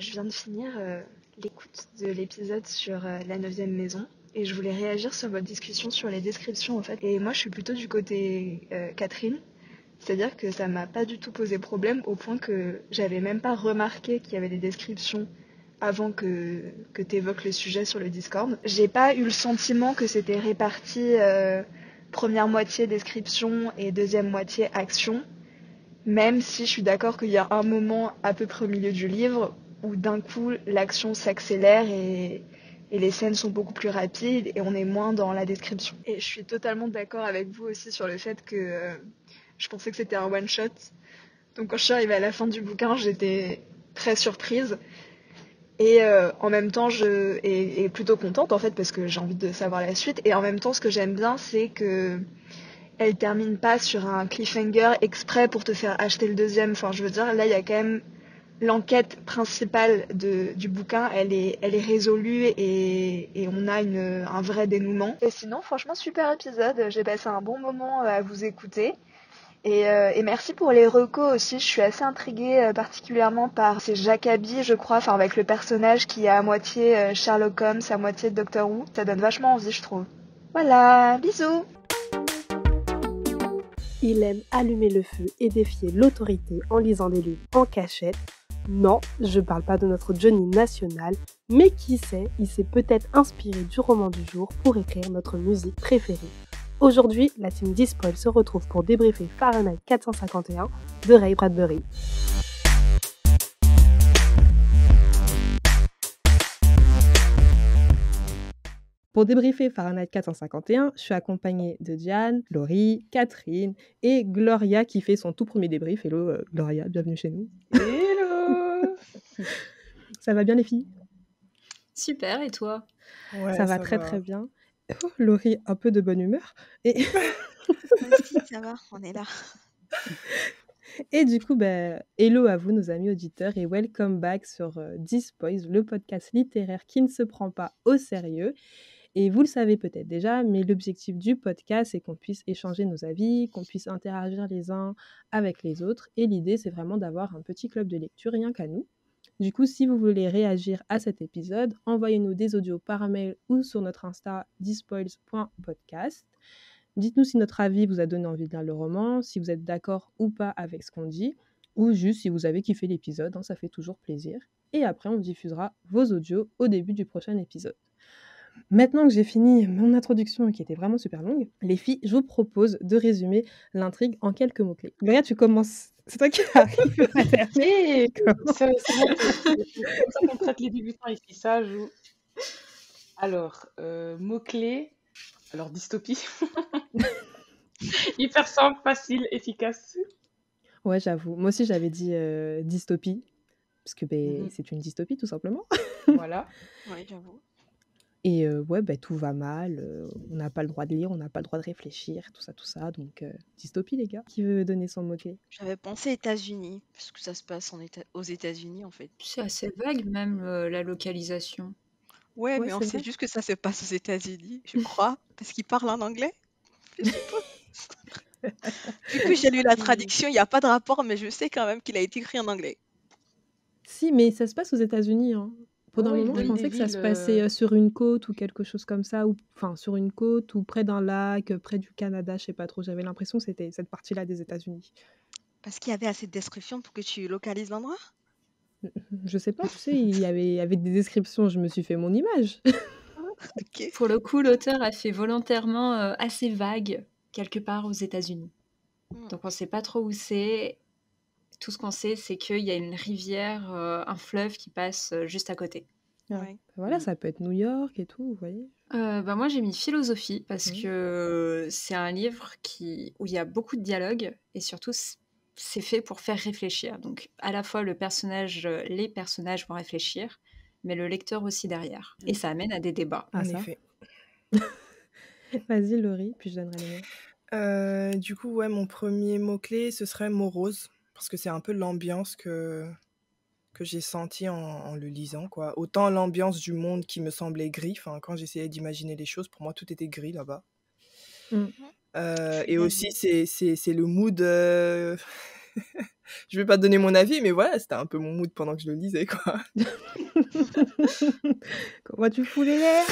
je viens de finir l'écoute de l'épisode sur la 9e maison et je voulais réagir sur votre discussion sur les descriptions en fait. Et moi je suis plutôt du côté Catherine, c'est-à-dire que ça m'a pas du tout posé problème au point que j'avais même pas remarqué qu'il y avait des descriptions avant que tu évoques le sujet sur le Discord. J'ai pas eu le sentiment que c'était réparti première moitié description et deuxième moitié action. Même si je suis d'accord qu'il y a un moment à peu près au milieu du livre où d'un coup l'action s'accélère et les scènes sont beaucoup plus rapides et on est moins dans la description. Et je suis totalement d'accord avec vous aussi sur le fait que je pensais que c'était un one-shot. Donc quand je suis arrivée à la fin du bouquin, j'étais très surprise. Et en même temps, et plutôt contente en fait parce que j'ai envie de savoir la suite. Et en même temps, ce que j'aime bien, c'est que elle termine pas sur un cliffhanger exprès pour te faire acheter le deuxième. Enfin, je veux dire, là, il y a quand même l'enquête principale du bouquin, elle est résolue et on a un vrai dénouement. Et sinon, franchement, super épisode. J'ai passé un bon moment à vous écouter. Et merci pour les recos aussi. Je suis assez intriguée particulièrement par ces Jacobi, je crois, enfin avec le personnage qui est à moitié Sherlock Holmes, à moitié Doctor Who. Ça donne vachement envie, je trouve. Voilà, bisous. Il aime allumer le feu et défier l'autorité en lisant des livres en cachette. Non, je parle pas de notre Johnny national, mais qui sait, il s'est peut-être inspiré du roman du jour pour écrire notre musique préférée. Aujourd'hui, la team Dispoil se retrouve pour débriefer Fahrenheit 451 de Ray Bradbury. Pour débriefer Fahrenheit 451, je suis accompagnée de Diane, Laurie, Catherine et Gloria qui fait son tout premier débrief. Hello Gloria, bienvenue chez nous. Hello. Ça va bien les filles? Super, et toi? Ouais, ça va très très bien. Oh, Laurie, un peu de bonne humeur. Et Moi aussi, ça va, on est là. Et du coup, hello à vous, nos amis auditeurs, et welcome back sur Dispoils, le podcast littéraire qui ne se prend pas au sérieux. Et vous le savez peut-être déjà, mais l'objectif du podcast, c'est qu'on puisse échanger nos avis, qu'on puisse interagir les uns avec les autres. Et l'idée, c'est vraiment d'avoir un petit club de lecture, rien qu'à nous. Du coup, si vous voulez réagir à cet épisode, envoyez-nous des audios par mail ou sur notre Insta dispoils.podcast. Dites-nous si notre avis vous a donné envie de lire le roman, si vous êtes d'accord ou pas avec ce qu'on dit, ou juste si vous avez kiffé l'épisode, ça fait toujours plaisir. Et après, on diffusera vos audios au début du prochain épisode. Maintenant que j'ai fini mon introduction qui était vraiment super longue, les filles, je vous propose de résumer l'intrigue en quelques mots-clés. Gloria, tu commences. C'est toi qui arrive à terminer. C'est bon, c'est comme ça qu'on traite les débutants ici, ça joue. Alors, mots-clés. Alors, dystopie. Hyper simple, facile, efficace. Ouais, j'avoue. Moi aussi, j'avais dit dystopie, parce que c'est une dystopie, tout simplement. Voilà. Oui, j'avoue. Et tout va mal, on n'a pas le droit de lire, on n'a pas le droit de réfléchir, tout ça, donc dystopie les gars. Qui veut donner son mot-clé? J'avais pensé États-Unis, parce que ça se passe aux États-Unis en fait. C'est assez vague même la localisation. Ouais, mais on sait juste que ça se passe aux États-Unis, je crois, parce qu'ils parlent en anglais. Je suppose. Du coup, j'ai lu la traduction, il n'y a pas de rapport, mais je sais quand même qu'il a été écrit en anglais. Si, mais ça se passe aux États-Unis. Pendant un moment, je pensais que ça se passait sur une côte ou quelque chose comme ça, enfin sur une côte ou près d'un lac, près du Canada, je sais pas trop. J'avais l'impression que c'était cette partie-là des États-Unis. Parce qu'il y avait assez de descriptions pour que tu localises l'endroit? Je sais pas, tu sais, il y avait des descriptions, je me suis fait mon image. Okay. Pour le coup, l'auteur a fait volontairement assez vague quelque part aux États-Unis. Donc on sait pas trop où c'est. Tout ce qu'on sait, c'est qu'il y a une rivière, un fleuve qui passe juste à côté. Ouais. Voilà, ça peut être New York et tout, vous voyez. Moi, j'ai mis philosophie parce que c'est un livre où il y a beaucoup de dialogues et surtout, c'est fait pour faire réfléchir. Donc, à la fois, les personnages vont réfléchir, mais le lecteur aussi derrière. Et ça amène à des débats. En effet. Vas-y, Laurie, puis je donnerai les mots. Du coup, ouais, mon premier mot-clé, ce serait morose, parce que c'est un peu l'ambiance que j'ai senti en le lisant, quoi. Autant l'ambiance du monde qui me semblait gris, quand j'essayais d'imaginer les choses, pour moi, tout était gris là-bas. Et aussi, c'est le mood Je vais pas donner mon avis, mais voilà, c'était un peu mon mood pendant que je le lisais, quoi. Comment tu fous les airs?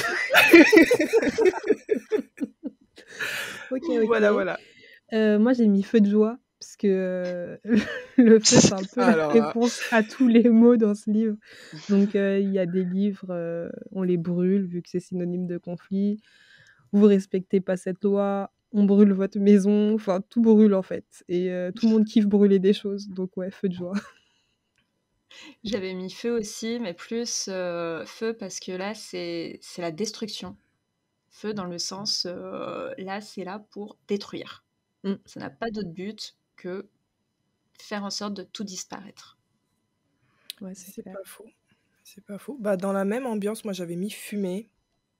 Ok, Voilà. Moi, j'ai mis feu de joie, parce que le feu, c'est un peu la Alors là, réponse à tous les mots dans ce livre. Donc, il y a des livres, on les brûle, vu que c'est synonyme de conflit. Vous respectez pas cette loi, on brûle votre maison. Enfin, tout brûle, en fait. Et tout le monde kiffe brûler des choses. Donc, ouais, feu de joie. J'avais mis feu aussi, mais plus feu parce que là, c'est la destruction. Feu dans le sens, là, c'est là pour détruire. Mm. Ça n'a pas d'autre but que faire en sorte de tout disparaître. Ouais, c'est c'est clair. pas faux. C'est pas faux. Bah, dans la même ambiance, moi, j'avais mis fumée.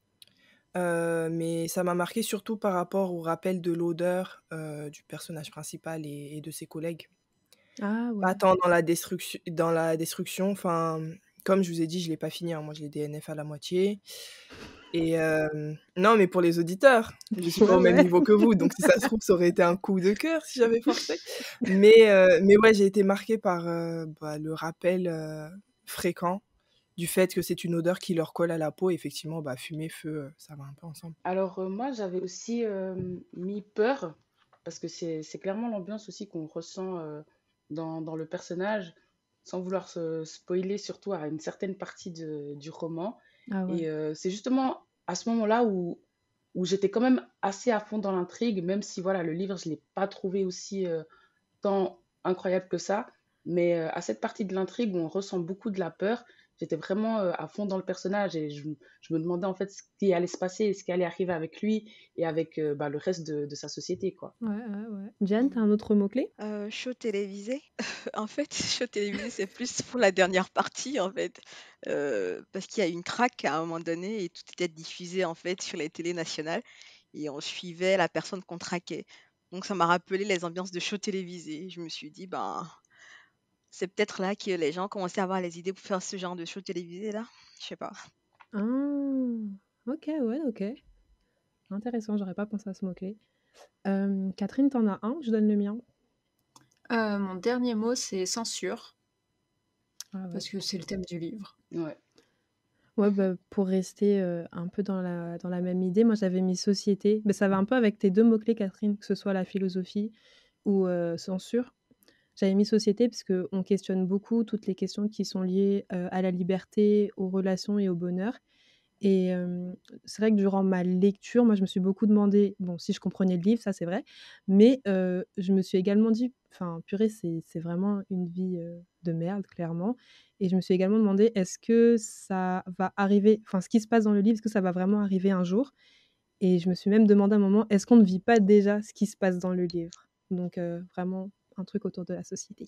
Mais ça m'a marqué surtout par rapport au rappel de l'odeur du personnage principal et de ses collègues. Ah Pas ouais. tant dans la destruction, enfin, comme je vous ai dit, je l'ai pas fini, hein, moi je l'ai DNF à la moitié. Et non, mais pour les auditeurs, je suis pas au même Ouais. niveau que vous, donc si ça se trouve, ça aurait été un coup de cœur si j'avais forcé. Mais ouais, j'ai été marquée par le rappel fréquent du fait que c'est une odeur qui leur colle à la peau. Effectivement, fumée, feu, ça va un peu ensemble. Alors, moi, j'avais aussi mis peur, parce que c'est clairement l'ambiance aussi qu'on ressent dans le personnage, sans vouloir se spoiler, surtout à une certaine partie du roman. Ah ouais. Et c'est justement à ce moment-là où j'étais quand même assez à fond dans l'intrigue, même si voilà, le livre, je ne l'ai pas trouvé aussi tant incroyable que ça. Mais à cette partie de l'intrigue où on ressent beaucoup de la peur, j'étais vraiment à fond dans le personnage et je me demandais en fait ce qui allait se passer, ce qui allait arriver avec lui et avec le reste de sa société, quoi. Ouais. Jeanne, t'as un autre mot-clé? Show télévisé. En fait, show télévisé, c'est plus pour la dernière partie, en fait. Parce qu'il y a une craque à un moment donné et tout était diffusé, en fait, sur les télés nationales. Et on suivait la personne qu'on traquait. Donc, ça m'a rappelé les ambiances de show télévisé. Je me suis dit, c'est peut-être là que les gens commençaient à avoir les idées pour faire ce genre de show télévisé, là. Je sais pas. Ah, ok. Intéressant, j'aurais pas pensé à ce mot-clé. Catherine, t'en as un? Je donne le mien. Mon dernier mot, c'est censure, Ah ouais. parce que c'est le thème du livre. Ouais. Ouais, pour rester un peu dans la même idée, moi j'avais mis société. Mais ça va un peu avec tes deux mots-clés, Catherine, que ce soit la philosophie ou censure. J'avais mis société parce qu'on questionne beaucoup toutes les questions qui sont liées à la liberté, aux relations et au bonheur. Et c'est vrai que durant ma lecture, moi, je me suis beaucoup demandé, bon, si je comprenais le livre, ça c'est vrai, mais je me suis également dit, enfin, purée, c'est vraiment une vie de merde, clairement. Et je me suis également demandé, est-ce que ça va arriver, enfin, ce qui se passe dans le livre, est-ce que ça va vraiment arriver un jour? Et je me suis même demandé à un moment, est-ce qu'on ne vit pas déjà ce qui se passe dans le livre? Donc, vraiment, un truc autour de la société.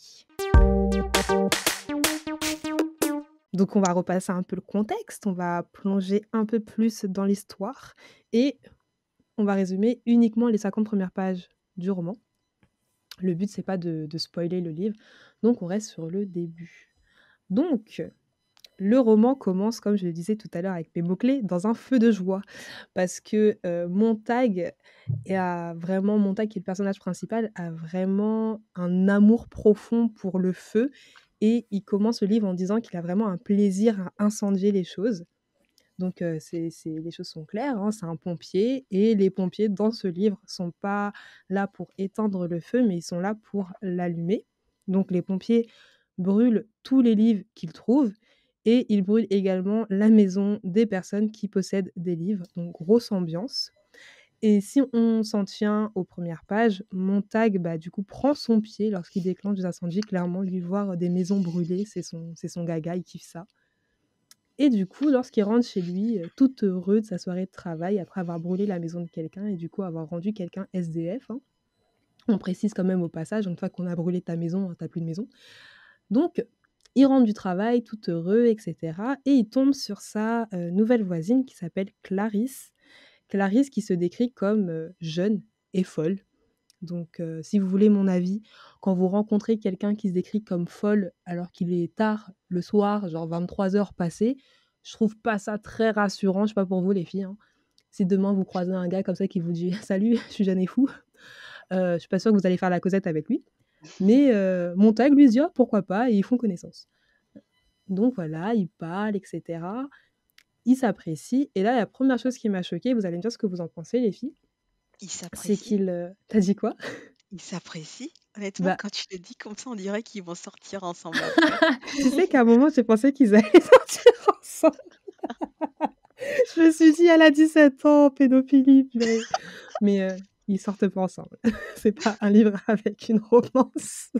Donc, on va repasser un peu le contexte, on va plonger un peu plus dans l'histoire et on va résumer uniquement les 50 premières pages du roman. Le but, c'est pas de spoiler le livre, donc on reste sur le début. Donc, le roman commence, comme je le disais tout à l'heure avec mes mots-clés, dans un feu de joie. Parce que Montag, qui est le personnage principal, a vraiment un amour profond pour le feu. Et il commence le livre en disant qu'il a vraiment un plaisir à incendier les choses. Donc les choses sont claires, hein, c'est un pompier. Et les pompiers, dans ce livre, ne sont pas là pour éteindre le feu, mais ils sont là pour l'allumer. Donc les pompiers brûlent tous les livres qu'ils trouvent. Et ils brûlent également la maison des personnes qui possèdent des livres. Donc grosse ambiance. Et si on s'en tient aux premières pages, Montag, du coup, prend son pied lorsqu'il déclenche des incendies. Clairement, lui voir des maisons brûlées, c'est son gaga, il kiffe ça. Et du coup, lorsqu'il rentre chez lui, tout heureux de sa soirée de travail, après avoir brûlé la maison de quelqu'un et du coup avoir rendu quelqu'un SDF, hein. On précise quand même au passage, une fois qu'on a brûlé ta maison, t'as plus de maison. Donc, il rentre du travail tout heureux, etc. Et il tombe sur sa nouvelle voisine qui s'appelle Clarisse. Clarisse qui se décrit comme jeune et folle. Donc, si vous voulez mon avis, quand vous rencontrez quelqu'un qui se décrit comme folle alors qu'il est tard le soir, genre 23h passées, je trouve pas ça très rassurant. Je sais pas pour vous les filles, hein. Si demain vous croisez un gars comme ça qui vous dit « Salut, je suis jeune et fou », je suis pas sûre que vous allez faire la causette avec lui. Mais Montag lui dit « Ah, pourquoi pas ?» et ils font connaissance. Donc voilà, ils parlent, etc. Ils s'apprécient. Et là, la première chose qui m'a choquée, vous allez me dire ce que vous en pensez, les filles, Ils c'est s'apprécient. qu'ils... T'as dit quoi? Ils s'apprécient. Honnêtement, Bah, quand tu le dis comme ça, on dirait qu'ils vont sortir ensemble après. tu sais qu'à un moment, j'ai pensé qu'ils allaient sortir ensemble. Je me suis dit, elle a 17 ans, pédophilie, purée. Mais ils sortent pas ensemble. C'est pas un livre avec une romance.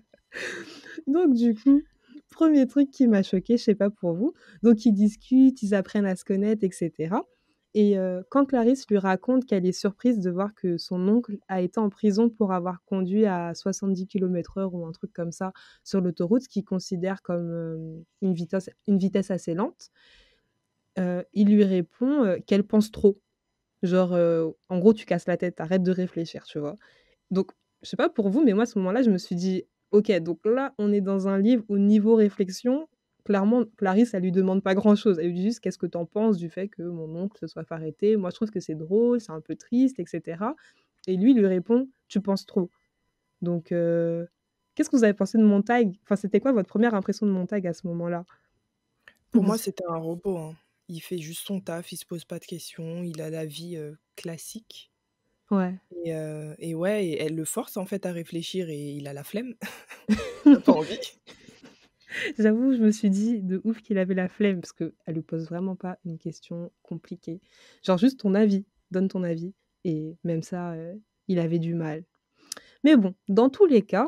Donc, du coup, premier truc qui m'a choquée, je sais pas pour vous. Donc, ils discutent, ils apprennent à se connaître, etc. Et quand Clarisse lui raconte qu'elle est surprise de voir que son oncle a été en prison pour avoir conduit à 70 km/h ou un truc comme ça sur l'autoroute, ce qu'il considère comme une vitesse assez lente, il lui répond qu'elle pense trop. Genre, en gros, tu casses la tête, arrête de réfléchir, tu vois. Donc, je sais pas pour vous, mais moi, à ce moment-là, je me suis dit, ok, donc là, on est dans un livre où niveau réflexion, clairement, Clarisse, elle lui demande pas grand-chose. Elle lui dit juste, qu'est-ce que t'en penses du fait que mon oncle se soit fait arrêter? Moi, je trouve que c'est drôle, c'est un peu triste, etc. Et lui, il lui répond, tu penses trop. Donc, qu'est-ce que vous avez pensé de Montag? Enfin, c'était quoi votre première impression de Montag à ce moment-là? Pour moi, c'était un robot, hein. Il fait juste son taf, il se pose pas de questions, il a la vie classique. Ouais. Et ouais, et elle le force en fait à réfléchir et il a la flemme. Il a pas envie. J'avoue, je me suis dit de ouf qu'il avait la flemme parce qu'elle lui pose vraiment pas une question compliquée. Genre juste ton avis, donne ton avis. Et même ça, il avait du mal. Mais bon, dans tous les cas,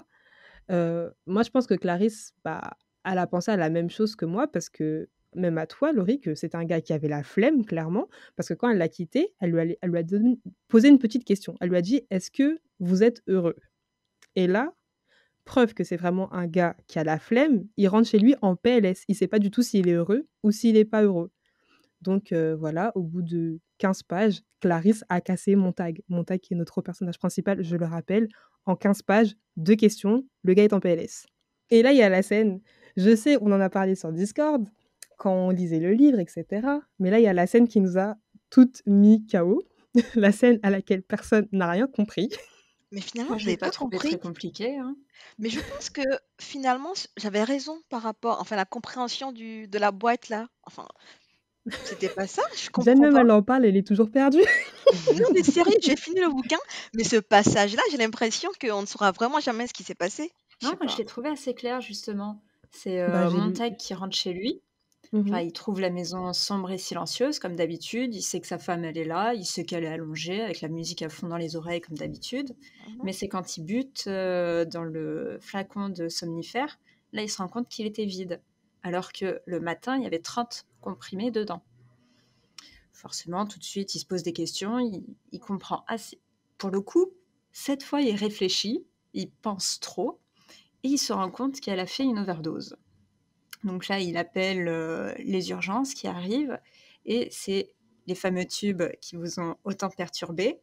moi je pense que Clarisse, bah, elle a pensé à la même chose que moi parce que même à toi, Laurie, que c'est un gars qui avait la flemme, clairement, parce que quand elle l'a quitté, elle lui a posé une petite question. Elle lui a dit, est-ce que vous êtes heureux? Et là, preuve que c'est vraiment un gars qui a la flemme, il rentre chez lui en PLS. Il sait pas du tout s'il est heureux ou s'il est pas heureux. Donc voilà, au bout de 15 pages, Clarisse a cassé Montag. Montag qui est notre personnage principal, je le rappelle. En 15 pages, 2 questions, le gars est en PLS. Et là, il y a la scène, je sais, on en a parlé sur Discord, quand on lisait le livre, etc. Mais là, il y a la scène qui nous a toutes mis KO. La scène à laquelle personne n'a rien compris. Mais finalement, Moi, je je l'ai n'avais pas pas trouvé compris. très compliqué, hein. Mais je pense que finalement, j'avais raison par rapport, enfin, la compréhension de la boîte là. Enfin, c'était pas ça, je Jeanne, comprends même, pas. elle en parle, elle est toujours perdue. Non, mais sérieux, j'ai fini le bouquin, mais ce passage-là, j'ai l'impression qu'on ne saura vraiment jamais ce qui s'est passé. Je Non, sais moi, je pas. l'ai trouvé assez clair, justement. C'est Bah, j'ai lu. Montag qui rentre chez lui. Enfin, il trouve la maison sombre et silencieuse, comme d'habitude. Il sait que sa femme, elle est là. Il sait qu'elle est allongée, avec la musique à fond dans les oreilles, comme d'habitude. Mhm. Mais c'est quand il bute dans le flacon de somnifère, là, il se rend compte qu'il était vide. Alors que le matin, il y avait 30 comprimés dedans. Forcément, tout de suite, il se pose des questions. Il comprend assez. Pour le coup, cette fois, il réfléchit. Il pense trop. Et il se rend compte qu'elle a fait une overdose. Donc là, il appelle les urgences qui arrivent et c'est les fameux tubes qui vous ont autant perturbé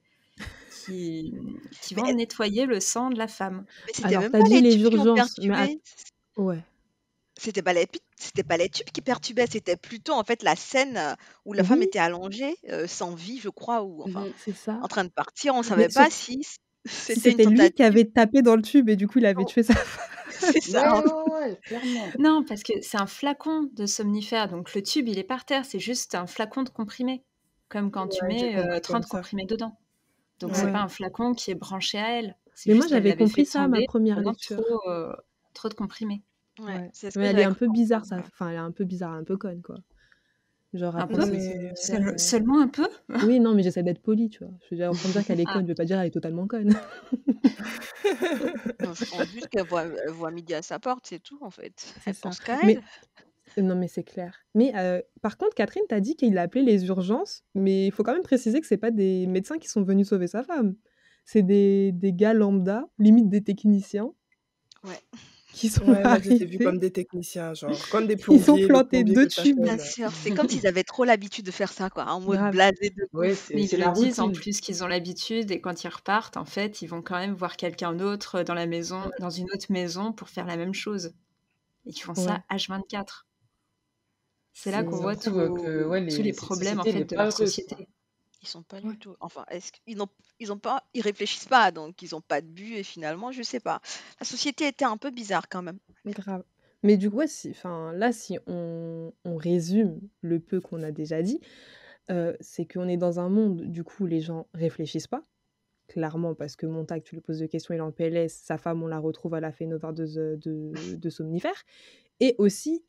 qui Mais, vont nettoyer le sang de la femme. mais c'était Alors, même t'as pas dit les les tubes qui ont urgences, mais perturbé. ouais. C'était pas les tubes qui perturbaient, c'était plutôt en fait la scène où la femme Oui, était allongée, sans vie, je crois, ou enfin Mhm. c'est ça. en train de partir. On savait Mais pas surtout, si si c'était une c'était lui qui tentative. avait tapé dans le tube et du coup, il avait tué sa femme. C'est ça. Ouais, En fait. ouais, clairement. Non, parce que c'est un flacon de somnifère, donc le tube, il est par terre, c'est juste un flacon de comprimés, comme quand tu Ouais, j'ai mets compris 30 comme ça. comprimés dedans. Donc c'est Ouais. pas Ouais. un flacon qui est branché à elle, c'est Mais moi, juste qu'elle j'avais l'avait fait compris ça à ma tomber, première vraiment lecture. trop de comprimés. Ouais, Ouais. c'est ce Mais que elle est j'avais un cru peu bizarre, comprendre. ça. Enfin, elle est un peu bizarre, un peu conne, quoi. Genre, Un après peu Non, ses mais somnifères. Seulement un peu Oui, non, mais j'essaie d'être polie, tu vois. Je veux dire, en train de dire qu'elle est Ah, conne, je vais pas dire elle est totalement conne. Non, je pense juste elle voit midi à sa porte, c'est tout en fait. C'est Elle ça. pense qu'à Mais elle. non, mais c'est clair. Mais par contre, Catherine t'a dit qu'il a appelé les urgences, mais il faut quand même préciser que c'est pas des médecins qui sont venus sauver sa femme. C'est des gars lambda, limite des techniciens, Ouais. qui sont ouais, moi je les ai vus arrivés. comme des techniciens, genre comme des Ils ont plombiers, le planté plombier 2 que tubes. Bien t'appelles. sûr, c'est comme s'ils avaient trop l'habitude de faire ça, quoi, en mode Grave. blasé de Ouais, ouf. mais c'est ils la le disent en routine. plus qu'ils ont l'habitude et quand ils repartent, en fait, ils vont quand même voir quelqu'un d'autre dans la maison, dans une autre maison pour faire la même chose. Et qu'ils font Ouais. ça H24. C'est là qu'on Ça voit prouve que ouais, tous les cette problèmes en société n'est fait de pas leur heureuse, quoi. société. Ils sont pas Ouais. du tout. Enfin, ils ont pas, ils réfléchissent pas, donc ils ont pas de but et finalement, je sais pas. La société était un peu bizarre quand même. Grave. Mais du coup, ouais, enfin, là, si on résume le peu qu'on a déjà dit, c'est qu'on est dans un monde, du coup, où les gens réfléchissent pas, clairement, parce que Montag, tu lui poses des questions, il est en PLS, sa femme, on la retrouve, elle a fait une overdose de somnifères. Et aussi,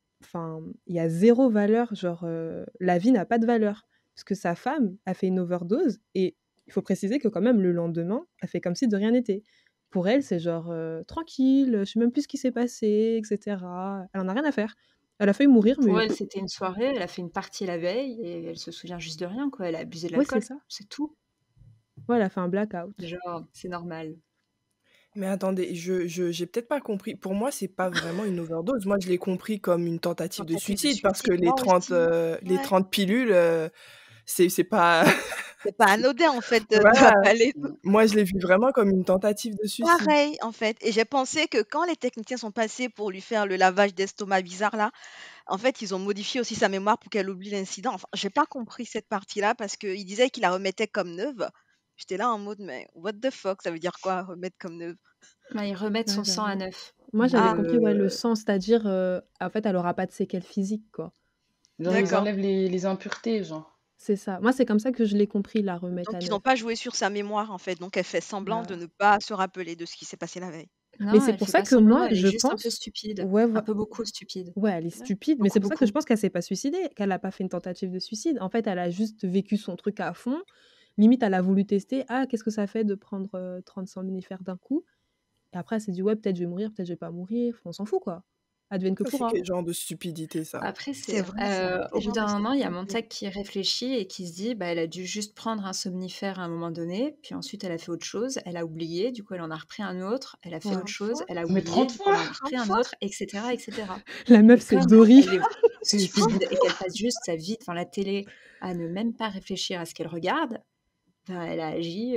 il y a zéro valeur, genre, la vie n'a pas de valeur. Parce que sa femme a fait une overdose, et il faut préciser que quand même, le lendemain, elle fait comme si de rien n'était. Pour elle, c'est genre, tranquille, je sais même plus ce qui s'est passé, etc. Elle en a rien à faire. Elle a failli mourir, Pour mais elle, c'était une soirée, elle a fait une partie la veille et elle se souvient juste de rien, quoi. Elle a abusé de ouais, c'est l'alcool, ça. c'est tout. Ouais, elle a fait un blackout. Genre, c'est normal. Mais attendez, j'ai peut-être pas compris. Pour moi, c'est pas vraiment une overdose. Moi, je l'ai compris comme une tentative de Tentative de suicide parce que suicide, moi aussi. les Ouais. 30 pilules, c'est pas. C'est pas anodin en fait de Voilà. avaler Moi, je l'ai vu vraiment comme une tentative de suicide. pareil en fait. Et j'ai pensé que quand les techniciens sont passés pour lui faire le lavage d'estomac bizarre là, en fait, ils ont modifié aussi sa mémoire pour qu'elle oublie l'incident. Enfin, j'ai pas compris cette partie-là parce qu'il disait qu'il la remettait comme neuve. J'étais là en mode, mais what the fuck, ça veut dire quoi, remettre comme neuve? Bah, ils remettent Ouais, son sang à j'avoue. neuf. Moi, j'avais Ah, compris, ouais, le Le... sang, c'est-à-dire, en fait, elle aura pas de séquelles physiques, quoi. Genre, ils d'accord. enlèvent les impuretés, genre. C'est ça. Moi, c'est comme ça que je l'ai compris, la remettre Donc, à ils n'ont neuf. pas joué sur sa mémoire en fait. Donc, elle fait semblant de Bah, ne pas se rappeler de ce qui s'est passé la veille. Mais Non, c'est elle pour fait ça pas que semblant, moi, elle est je juste un peu pense, stupide. ouais, Un peu beaucoup stupide. ouais, elle est Ouais. stupide, mais c'est Beaucoup, pour ça que je beaucoup. pense qu'elle s'est pas suicidée, qu'elle a pas fait une tentative de suicide. En fait, elle a juste vécu son truc à fond. Limite, elle a voulu tester, ah, qu'est-ce que ça fait de prendre 30 somnifères d'un coup? Et après, elle s'est dit, ouais, peut-être je vais mourir, peut-être je vais pas mourir. On s'en fout, quoi. Advienne que Ça, c'est pourra. quel genre de stupidité, ça? Après, C'est vrai, ça. au Quel bout genre de d'un moment, il y a stupidité. Montag qui réfléchit et qui se dit, bah, elle a dû juste prendre un somnifère à un moment donné, puis ensuite elle a fait autre chose, elle a oublié, du coup elle en a repris un autre, elle a fait autre 30 chose, fois? elle a mais oublié, 30 du coup elle fois! en a repris 30 un fois? autre, etc., etc. La meuf, Et c'est comme Dory. elle est C'est stupide beaucoup. et qu'elle passe juste sa vie devant la télé à ne même pas réfléchir à ce qu'elle regarde, ben, elle a agi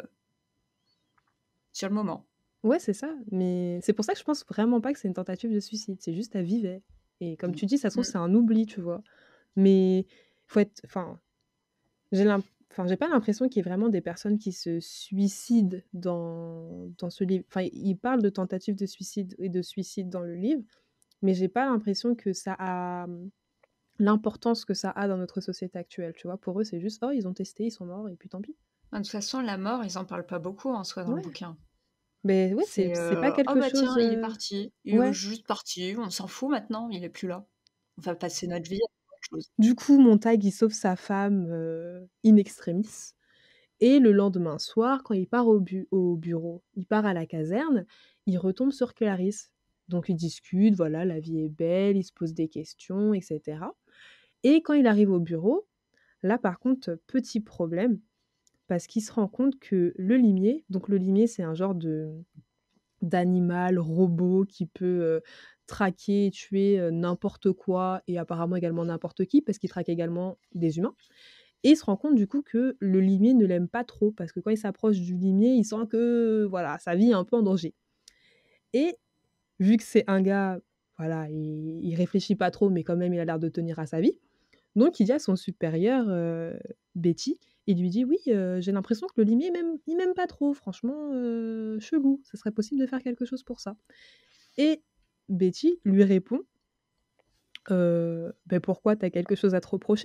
sur le moment. Ouais, c'est ça. Mais c'est pour ça que je pense vraiment pas que c'est une tentative de suicide. C'est juste, elle vivait. Et comme tu dis, ça se trouve, Mm. c'est un oubli, tu vois. Mais faut être. J'ai pas l'impression qu'il y ait vraiment des personnes qui se suicident dans ce livre. Enfin, il parle de tentative de suicide et de suicide dans le livre, mais j'ai pas l'impression que ça a l'importance que ça a dans notre société actuelle, tu vois. Pour eux, c'est juste, oh, ils ont testé, ils sont morts, et puis tant pis. De toute façon, la mort, ils en parlent pas beaucoup en soi dans le Ouais. bouquin. Mais ouais, C'est c'est pas oh quelque bah tiens, chose. il est parti, il est Ouais. juste parti, on s'en fout maintenant, il est plus là. On va passer notre vie à faire autre chose. Du coup, Montag, il sauve sa femme in extremis. Et le lendemain soir, quand il part au bureau, il part à la caserne, il retombe sur Clarisse. Donc ils discutent, voilà, la vie est belle, ils se posent des questions, etc. Et quand il arrive au bureau, là par contre, petit problème, parce qu'il se rend compte que le limier, donc le limier c'est un genre d'animal, robot qui peut traquer et tuer n'importe quoi et apparemment également n'importe qui, parce qu'il traque également des humains. Et il se rend compte du coup que le limier ne l'aime pas trop, parce que quand il s'approche du limier, il sent que voilà, sa vie est un peu en danger. Et vu que c'est un gars, voilà, il réfléchit pas trop, mais quand même il a l'air de tenir à sa vie, donc il dit à son supérieur, Betty, il lui dit: «Oui, j'ai l'impression que le limier il m'aime pas trop, franchement, chelou, ça serait possible de faire quelque chose pour ça?» Et Betty lui répond: «Beh, pourquoi, tu as quelque chose à te reprocher?»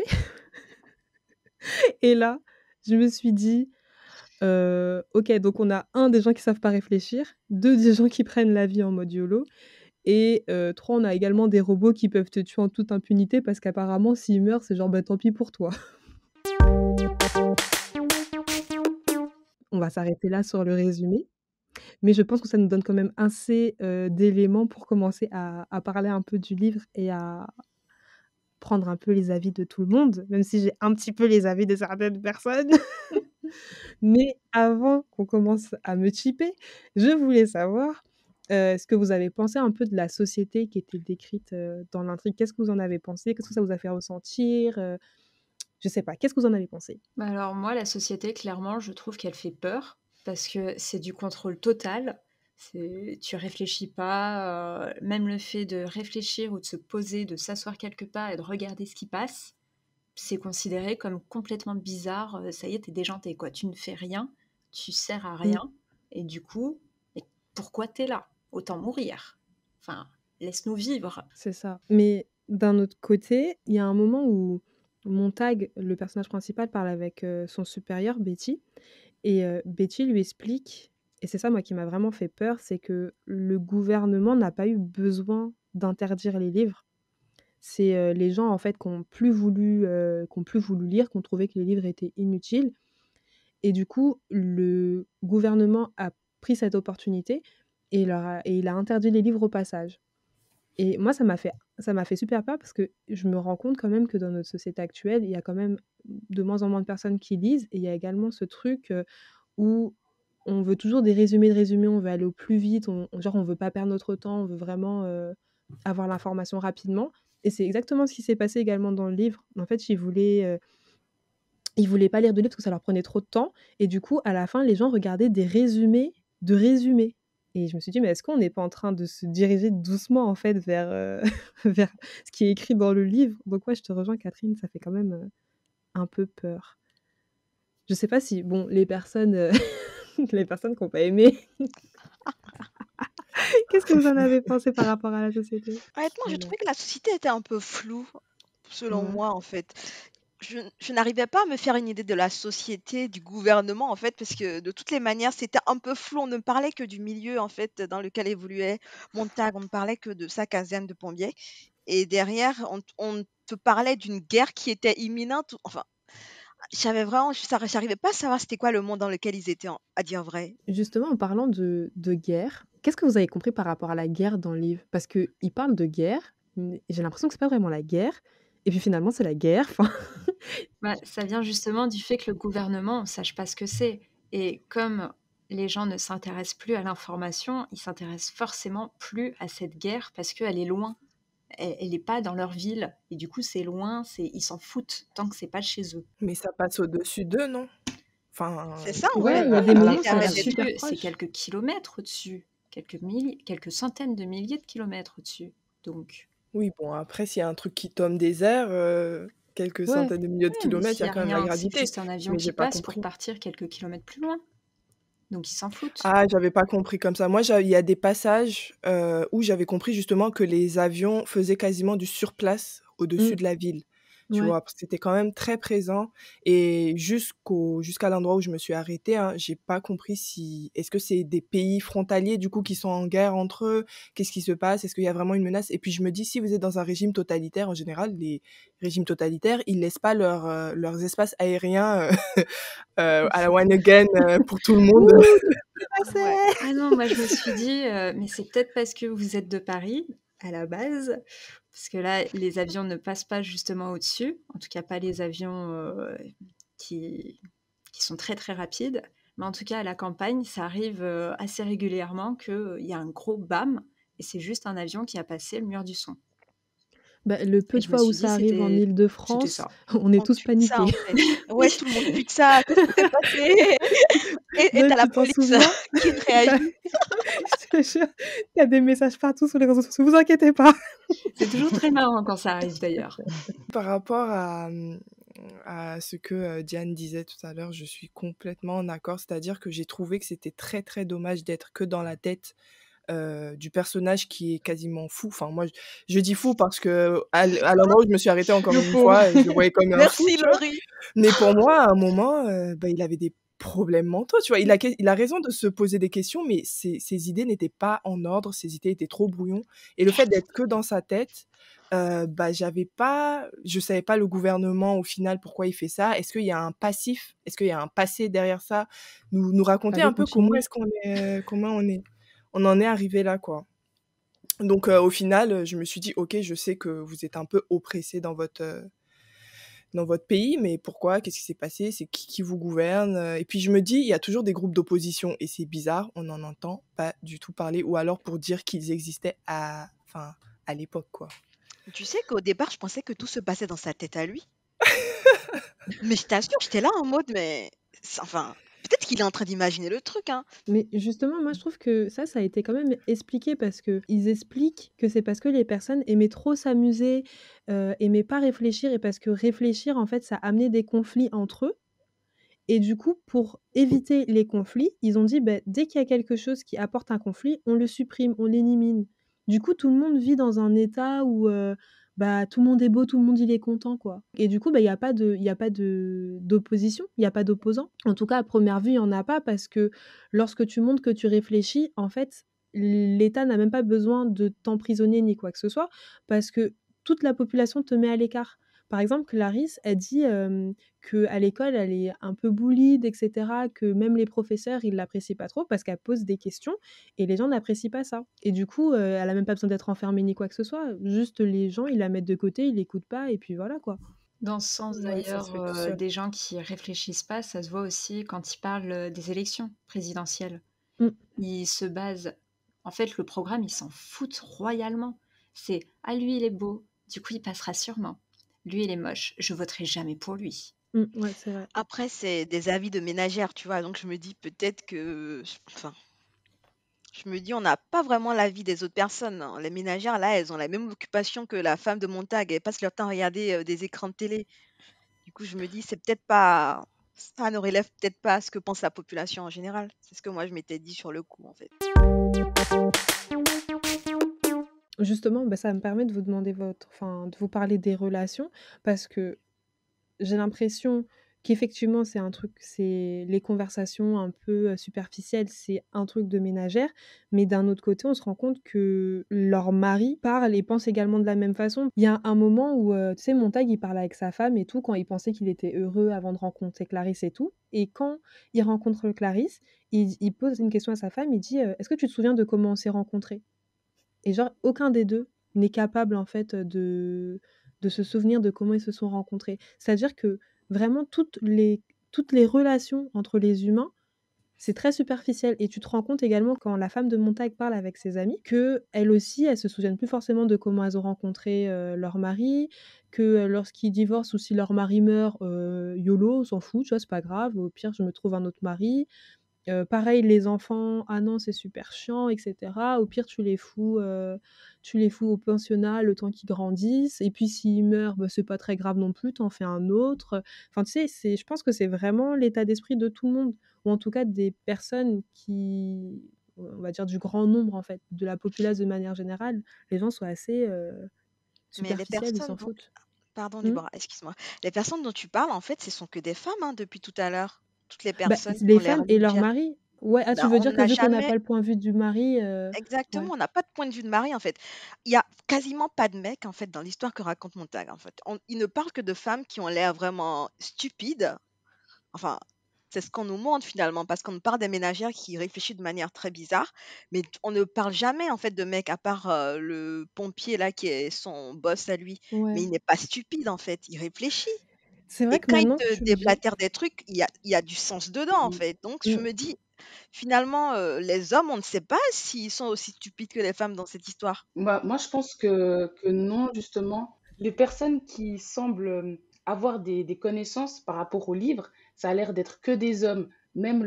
Et là, je me suis dit: OK, donc on a 1 des gens qui savent pas réfléchir, 2 des gens qui prennent la vie en mode YOLO et 3 on a également des robots qui peuvent te tuer en toute impunité parce qu'apparemment s'ils meurent, c'est genre, bah, tant pis pour toi. On va s'arrêter là sur le résumé, mais je pense que ça nous donne quand même assez, d'éléments pour commencer à parler un peu du livre et à prendre un peu les avis de tout le monde, même si j'ai un petit peu les avis de certaines personnes. Mais avant qu'on commence à me chipper, je voulais savoir, ce que vous avez pensé un peu de la société qui était décrite, dans l'intrigue? Qu'est-ce que vous en avez pensé? Qu'est-ce que ça vous a fait ressentir? Je sais pas, qu'est-ce que vous en avez pensé? Bah alors moi, la société, clairement, je trouve qu'elle fait peur parce que c'est du contrôle total. Tu réfléchis pas, même le fait de réfléchir ou de se poser, de s'asseoir quelque part et de regarder ce qui passe, c'est considéré comme complètement bizarre. Ça y est, t'es déjanté, quoi. Tu ne fais rien, tu sers à Mm. rien, et du coup, mais pourquoi t'es là? Autant mourir. Enfin, laisse-nous vivre. C'est ça. Mais d'un autre côté, il y a un moment où Montag, le personnage principal, parle avec son supérieur, Betty, et Betty lui explique, et c'est ça moi qui m'a vraiment fait peur, c'est que le gouvernement n'a pas eu besoin d'interdire les livres. C'est les gens en fait qui n'ont plus voulu lire, qui ont trouvé que les livres étaient inutiles. Et du coup, le gouvernement a pris cette opportunité et il a interdit les livres au passage. Et moi, ça m'a fait super peur parce que je me rends compte quand même que dans notre société actuelle, il y a quand même de moins en moins de personnes qui lisent. Et il y a également ce truc où on veut toujours des résumés de résumés, on veut aller au plus vite, genre on veut pas perdre notre temps, on veut vraiment avoir l'information rapidement. Et c'est exactement ce qui s'est passé également dans le livre. En fait, ils voulaient pas lire de livre parce que ça leur prenait trop de temps. Et du coup, à la fin, les gens regardaient des résumés de résumés. Et je me suis dit, mais est-ce qu'on n'est pas en train de se diriger doucement, en fait, vers, vers ce qui est écrit dans le livre? Donc ouais, je te rejoins, Catherine, ça fait quand même un peu peur. Je sais pas si, bon, les personnes qui n'ont pas aimé, qu'est-ce que vous en avez pensé par rapport à la société? Honnêtement, je Alors, trouvais que la société était un peu floue, selon ouais. moi, en fait. Je n'arrivais pas à me faire une idée de la société, du gouvernement, en fait, parce que de toutes les manières, c'était un peu flou. On ne parlait que du milieu, en fait, dans lequel évoluait Montag. On ne parlait que de sa caserne de pompiers. Et derrière, on te parlait d'une guerre qui était imminente. Enfin, j'arrivais pas à savoir c'était quoi le monde dans lequel ils étaient, à dire vrai. Justement, en parlant de guerre, qu'est-ce que vous avez compris par rapport à la guerre dans le livre? Parce qu'il parle de guerre, mais j'ai l'impression que c'est pas vraiment la guerre. Et puis finalement, c'est la guerre. Enfin, Bah, ça vient justement du fait que le gouvernement ne sache pas ce que c'est. Et comme les gens ne s'intéressent plus à l'information, ils s'intéressent forcément plus à cette guerre parce qu'elle est loin. Elle n'est pas dans leur ville. Et du coup, c'est loin, ils s'en foutent tant que c'est pas chez eux. Mais ça passe au-dessus d'eux, non? Enfin, C'est ça, ouais, ouais. il y a des Elle moments, était ça a l'air arrêtée. super Au-dessus, c'est proche. quelques kilomètres au-dessus. Quelques centaines de milliers de kilomètres au-dessus. Donc, oui, bon, après, s'il y a un truc qui tombe des airs, quelques Ouais. centaines de milliers de ouais, mais kilomètres, il y s'il a n'y a quand même la rien, c'est gravité. juste un avion Mais qui j'ai pas passe pour compris. partir quelques kilomètres plus loin. Donc, ils s'en foutent. Ah, j'avais pas compris comme ça. Moi, il y a des passages où j'avais compris justement que les avions faisaient quasiment du surplace au-dessus Mm, de la ville. Tu ouais. vois, parce que c'était quand même très présent. Et jusqu'à l'endroit où je me suis arrêtée, hein, j'ai pas compris si... Est-ce que c'est des pays frontaliers, du coup, qui sont en guerre entre eux? Qu'est-ce qui se passe? Est-ce qu'il y a vraiment une menace? Et puis, je me dis, si vous êtes dans un régime totalitaire, en général, les régimes totalitaires, ils laissent pas leurs espaces aériens à la one again pour tout le monde. Ouh, qu'est-ce qui s'est Ouais. passé? Ah non, moi je me suis dit, mais c'est peut-être parce que vous êtes de Paris à la base, parce que là, les avions ne passent pas justement au-dessus, en tout cas pas les avions qui, qui sont très très rapides, mais en tout cas à la campagne, ça arrive assez régulièrement qu'il y a un gros bam, et c'est juste un avion qui a passé le mur du son. Bah, le peu Et de je me fois où suis dit, ça arrive en c'était Île-de-France, ça. on est On tous tue de ça, en paniqués. fait. Ouais, tout le monde tue de ça. Qu'est-ce qui s'est passé? Et Même, t'as la tu t'en police souviens? qui T'as- réagit. Je te jure, il y a des messages partout sur les réseaux sociaux. Vous inquiétez pas. C'est toujours très marrant quand ça arrive d'ailleurs. Par rapport à ce que Diane disait tout à l'heure, je suis complètement en accord. C'est-à-dire que j'ai trouvé que c'était très très dommage d'être que dans la tête du personnage qui est quasiment fou. Enfin, moi, je dis fou parce que à l'endroit où je me suis arrêtée encore Le une pauvre. fois, je le voyais comme un fou, Merci, tu vois. Laurie. Mais pour moi, à un moment, il avait des problèmes mentaux, tu vois. Il a raison de se poser des questions, mais ses idées n'étaient pas en ordre, ses idées étaient trop brouillons. Et le fait d'être que dans sa tête, je savais pas le gouvernement au final pourquoi il fait ça. Est-ce qu'il y a un passif? Est-ce qu'il y a un passé derrière ça? Nous raconter Allez, un peu comment continue. est-ce on en est arrivé là, quoi. Donc au final, je me suis dit, ok, je sais que vous êtes un peu oppressés dans votre pays, mais pourquoi? Qu'est-ce qui s'est passé? C'est qui vous gouverne? Et puis je me dis, il y a toujours des groupes d'opposition, et c'est bizarre, on n'en entend pas du tout parler, ou alors pour dire qu'ils existaient à l'époque, quoi. Tu sais qu'au départ, je pensais que tout se passait dans sa tête à lui. Mais je t'assure, j'étais là en mode, mais enfin, Peut-être qu'il est en train d'imaginer le truc, hein. Mais justement, moi, je trouve que ça a été quand même expliqué parce qu'ils expliquent que c'est parce que les personnes aimaient trop s'amuser, aimaient pas réfléchir et parce que réfléchir, en fait, ça amenait des conflits entre eux. Et du coup, pour éviter les conflits, ils ont dit: «Beh, dès qu'il y a quelque chose qui apporte un conflit, on le supprime, on l'élimine». Du coup, tout le monde vit dans un état où, bah, tout le monde est beau, tout le monde il est content, quoi. Et du coup, bah, il y a pas d'opposition, il y a pas d'opposant. En tout cas, à première vue, il y en a pas parce que lorsque tu montres que tu réfléchis, en fait, l'État n'a même pas besoin de t'emprisonner ni quoi que ce soit parce que toute la population te met à l'écart. Par exemple, Clarisse, elle dit, qu'à l'école, elle est un peu bullied et cetera, que même les professeurs, ils l'apprécient pas trop parce qu'elle pose des questions et les gens n'apprécient pas ça. Et du coup, elle a même pas besoin d'être enfermée ni quoi que ce soit, juste les gens, ils la mettent de côté, ils l'écoutent pas et puis voilà, quoi. Dans ce sens Ouais, ça se d'ailleurs, fait tout seul. des gens qui réfléchissent pas, ça se voit aussi quand ils parlent, des élections présidentielles. Mmh. Ils se basent en fait, le programme, ils s'en foutent royalement. C'est: «Ah lui, il est beau, du coup, il passera sûrement. Lui, il est moche, je voterai jamais pour lui». Ouais, c'est vrai. Après, c'est des avis de ménagères, tu vois. Donc, je me dis peut-être que. Enfin, je me dis, on n'a pas vraiment l'avis des autres personnes, hein. Les ménagères, là, elles ont la même occupation que la femme de Montag. Elles passent leur temps à regarder des écrans de télé. Du coup, je me dis, c'est peut-être pas. Ça ne relève peut-être pas ce que pense la population en général. C'est ce que moi, je m'étais dit sur le coup, en fait. Justement, bah, ça me permet de vous demander de vous parler des relations parce que j'ai l'impression qu'effectivement, c'est les conversations un peu, superficielles, c'est un truc de ménagère, mais d'un autre côté, on se rend compte que leurs maris parlent et pensent également de la même façon. Il y a un moment où, tu sais, Montag, il parle avec sa femme et tout, quand il pensait qu'il était heureux avant de rencontrer Clarisse et tout, et quand il rencontre Clarisse, il pose une question à sa femme, il dit, «Est-ce que tu te souviens de comment on s'est rencontrés?» Et genre, aucun des 2 n'est capable, en fait, de se souvenir de comment ils se sont rencontrés. C'est-à-dire que vraiment toutes les relations entre les humains, c'est très superficiel et tu te rends compte également quand la femme de Montag parle avec ses amies qu'elles aussi, elles se souviennent plus forcément de comment elles ont rencontré, leur mari, que, lorsqu'ils divorcent ou si leur mari meurt, YOLO, on s'en fout, tu vois? C'est pas grave, au pire je me trouve un autre mari. Pareil les enfants: «Ah non, c'est super chiant et cetera». Au pire, tu les fous au pensionnat le temps qu'ils grandissent et puis s'ils meurent, bah, c'est pas très grave non plus, tu en fais un autre. Enfin, tu sais, je pense que c'est vraiment l'état d'esprit de tout le monde ou en tout cas des personnes qui, on va dire du grand nombre en fait, de la populace de manière générale. Les gens sont assez, Mais les superficiels, ils personnes s'en dont... foutent. Pardon, Mmh. Déborah, excuse-moi. Les personnes dont tu parles, en fait, ce sont que des femmes, hein, depuis tout à l'heure. Toutes les Bah, personnes qui les ont l'air femmes et leurs légères. maris. Ouais, ah tu Ben, veux on dire que n'a vu qu'on n'a jamais... pas le point de vue du mari, Exactement, ouais. on n'a pas de point de vue de mari, en fait. Il y a quasiment pas de mec, en fait, dans l'histoire que raconte Montag, en fait. Il ne parle que de femmes qui ont l'air vraiment stupides. Enfin, c'est ce qu'on nous montre finalement, parce qu'on nous parle des ménagères qui réfléchissent de manière très bizarre, mais on ne parle jamais en fait de mecs, à part le pompier là qui est son boss à lui. Mais Ouais. il n'est pas stupide en fait, il réfléchit. C'est Et vrai que quand il maintenant que te tu le dis. déblatère des trucs, il y a du sens dedans en fait. Donc je Mmh. me dis, finalement, les hommes, on ne sait pas s'ils sont aussi stupides que les femmes dans cette histoire. Moi, je pense que non, justement. Les personnes qui semblent avoir des connaissances par rapport au livre, ça a l'air d'être que des hommes. Même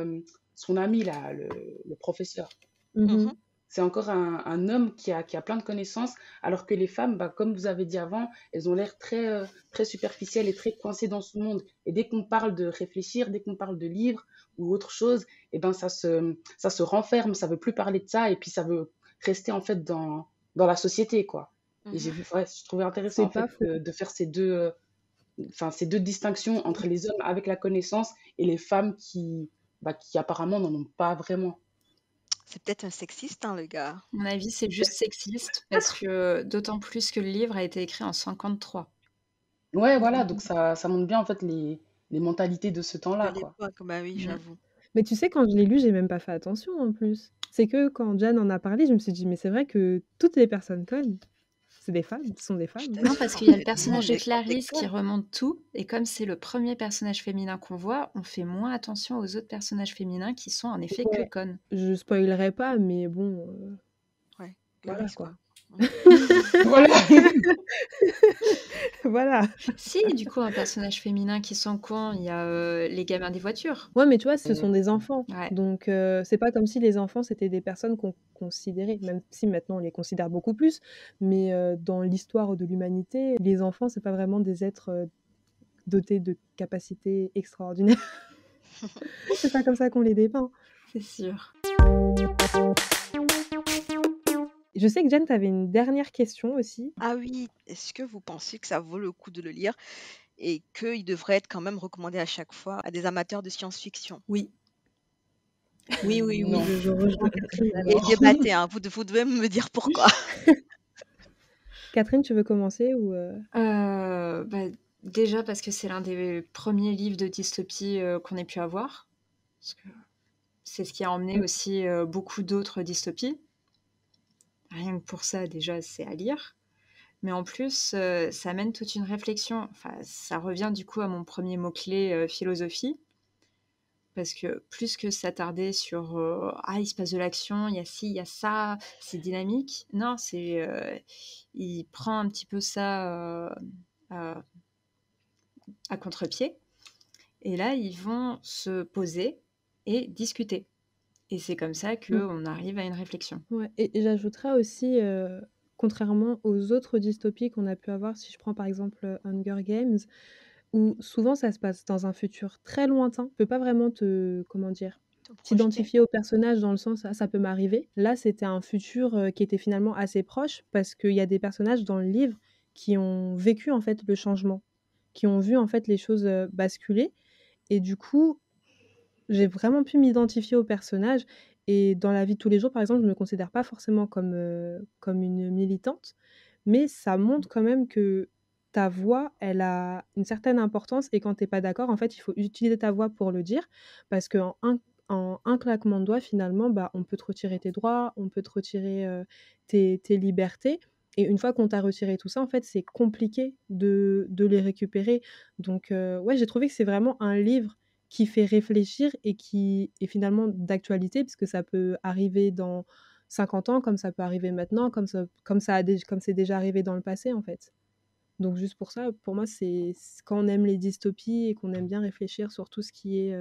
son ami, là, le professeur. Mmh mh. Mhm. C'est encore un homme qui a plein de connaissances, alors que les femmes, bah, comme vous avez dit avant, elles ont l'air très superficielles et très coincées dans ce monde. Et dès qu'on parle de réfléchir, dès qu'on parle de livres ou autre chose, eh ben ça se renferme, ça veut plus parler de ça, et puis ça veut rester en fait dans la société, quoi. Et Mhm. ouais, je trouvais intéressant C'est en pas fait faux. de faire ces deux distinctions entre les hommes avec la connaissance et les femmes qui apparemment n'en ont pas vraiment. C'est peut-être un sexiste, hein, le gars. À mon avis, c'est juste sexiste parce que d'autant plus que le livre a été écrit en 53. Ouais, voilà, donc Mhm. ça montre bien en fait les mentalités de ce De temps-là, quoi. l'époque, bah oui, Mmh. j'avoue. Mais tu sais, quand je l'ai lu, j'ai même pas fait attention en plus. C'est que quand Jeanne en a parlé, je me suis dit: «Mais c'est vrai que toutes les personnes connes, c'est des femmes, ce sont des Je femmes». Non, t'assure, parce en qu'il y a le fait, tout le personnage monde de est quand t'es Clarisse qui conne. remonte tout et comme c'est le premier personnage féminin qu'on voit, on fait moins attention aux autres personnages féminins qui sont en effet que Ouais, connes. je spoilerai pas, mais bon, Ouais, voilà Clarisse, quoi. quoi. Voilà. Voilà. Si, du coup, un personnage féminin qui sont cons, il y a les gamins des voitures. Ouais, mais tu vois, ce sont des enfants. Ouais. Donc, c'est pas comme si les enfants, c'était des personnes qu'on considérait, même si maintenant on les considère beaucoup plus, mais dans l'histoire de l'humanité, les enfants, c'est pas vraiment des êtres dotés de capacités extraordinaires. C'est pas comme ça qu'on les dépeint. C'est sûr. Je sais que Jen, t'avais une dernière question aussi. Ah oui, est-ce que vous pensez que ça vaut le coup de le lire et qu'il devrait être quand même recommandé à chaque fois à des amateurs de science-fiction? Oui. Oui, oui, oui. Non. Je rejoins Catherine. Et Alors. débattez, hein, vous devez me dire pourquoi. Catherine, tu veux commencer ou Bah, déjà parce que c'est l'un des premiers livres de dystopie qu'on ait pu avoir. Parce que c'est ce qui a emmené aussi beaucoup d'autres dystopies. Rien que pour ça, déjà, c'est à lire. Mais en plus, ça amène toute une réflexion. Enfin, ça revient du coup à mon premier mot-clé, philosophie. Parce que plus que s'attarder sur il se passe de l'action, il y a ci, il y a ça, c'est dynamique. Non, il prend un petit peu ça à contre-pied. Et là, ils vont se poser et discuter. Et c'est comme ça qu'on arrive à une réflexion. Ouais, et j'ajouterais aussi, contrairement aux autres dystopies qu'on a pu avoir, si je prends par exemple Hunger Games, où souvent ça se passe dans un futur très lointain, tu peux pas vraiment comment dire, t'identifier au personnage dans le sens ça peut m'arriver. Là, c'était un futur qui était finalement assez proche parce qu'il y a des personnages dans le livre qui ont vécu en fait le changement, qui ont vu en fait les choses basculer. Et du coup, j'ai vraiment pu m'identifier au personnage. Et dans la vie de tous les jours, par exemple, je me considère pas forcément comme une militante, mais ça montre quand même que ta voix, elle a une certaine importance et quand tu es pas d'accord, en fait, il faut utiliser ta voix pour le dire parce qu'en en un claquement de doigts, finalement, bah, on peut te retirer tes droits, on peut te retirer, tes libertés et une fois qu'on t'a retiré tout ça, en fait, c'est compliqué de les récupérer. Donc ouais, j'ai trouvé que c'est vraiment un livre qui fait réfléchir et qui est finalement d'actualité, parce que ça peut arriver dans 50 ans, comme ça peut arriver maintenant, comme c'est déjà arrivé dans le passé, en fait. Donc juste pour ça, pour moi, c'est quand on aime les dystopies et qu'on aime bien réfléchir sur tout ce qui est